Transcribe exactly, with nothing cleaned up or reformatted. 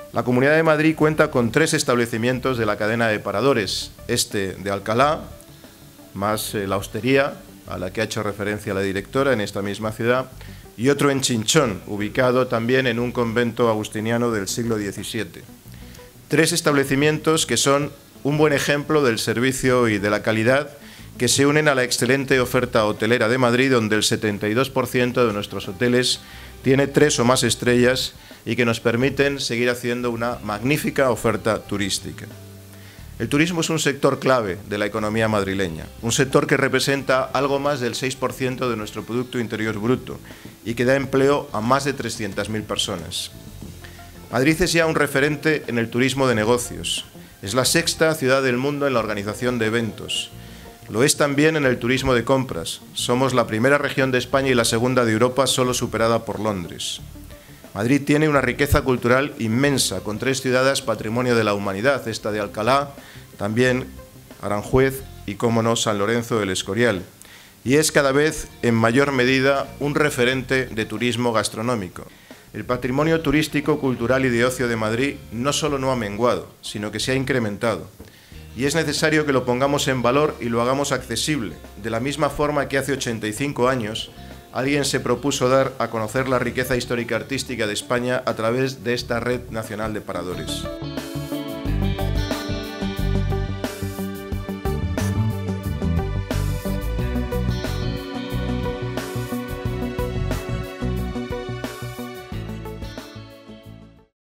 La Comunidad de Madrid cuenta con tres establecimientos de la cadena de paradores, este de Alcalá, más eh, la hostería, a la que ha hecho referencia la directora en esta misma ciudad, y otro en Chinchón, ubicado también en un convento agustiniano del siglo diecisiete. Tres establecimientos que son un buen ejemplo del servicio y de la calidad que se unen a la excelente oferta hotelera de Madrid, donde el setenta y dos por ciento de nuestros hoteles tiene tres o más estrellas y que nos permiten seguir haciendo una magnífica oferta turística. El turismo es un sector clave de la economía madrileña, un sector que representa algo más del seis por ciento de nuestro Producto Interior Bruto y que da empleo a más de trescientas mil personas. Madrid es ya un referente en el turismo de negocios. Es la sexta ciudad del mundo en la organización de eventos. Lo es también en el turismo de compras. Somos la primera región de España y la segunda de Europa, solo superada por Londres. Madrid tiene una riqueza cultural inmensa, con tres ciudades patrimonio de la humanidad, esta de Alcalá, también Aranjuez y, cómo no, San Lorenzo del Escorial. Y es cada vez en mayor medida un referente de turismo gastronómico. El patrimonio turístico, cultural y de ocio de Madrid no solo no ha menguado, sino que se ha incrementado. Y es necesario que lo pongamos en valor y lo hagamos accesible, de la misma forma que hace ochenta y cinco años alguien se propuso dar a conocer la riqueza histórica artística de España a través de esta Red Nacional de Paradores.